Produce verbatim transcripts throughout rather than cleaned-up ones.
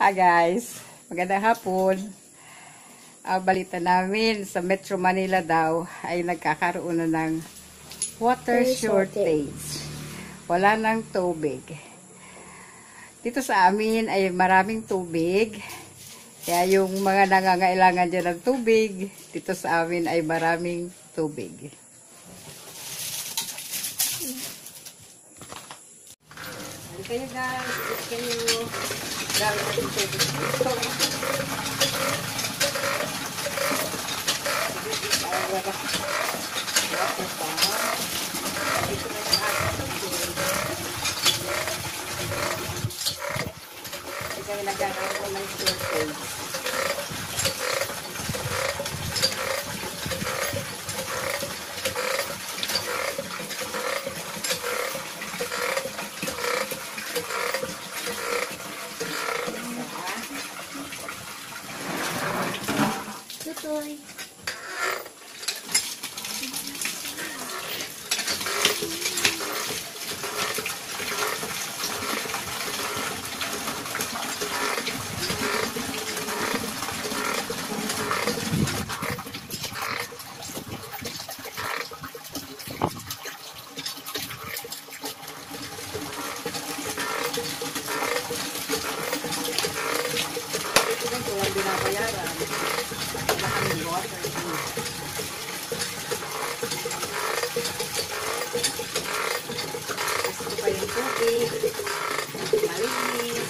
Hi guys, magandang hapon. Uh, balita namin sa Metro Manila daw ay nagkakaroon na ng water shortage. Wala nang tubig. Dito sa amin ay maraming tubig. Kaya yung mga nangangailangan dyan ng tubig, dito sa amin ay maraming tubig. Halika kayo guys, halika kayo. Dami natin tubig dito. Hindi kami nagkakaroon ng shortage. Tutoy. Walang binabayaran. Wala kaming water. Gusto pa yung tubig. Malinis.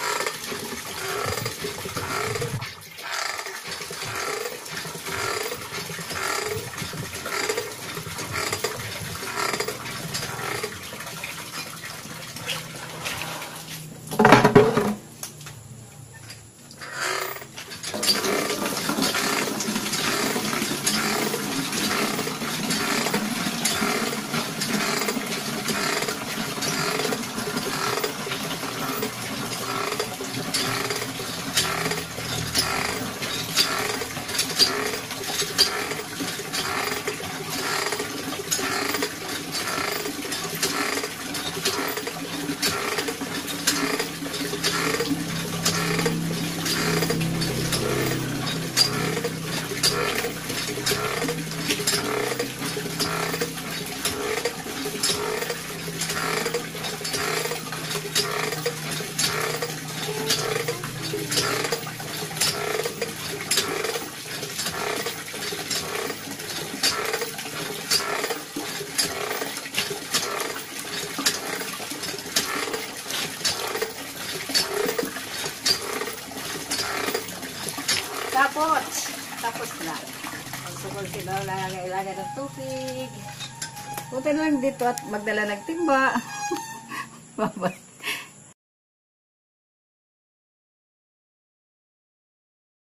Tapos, tapos na. Gusto ko sila nangangailangan ng tubig. Punta lang dito at magdala ng timba. Bye-bye.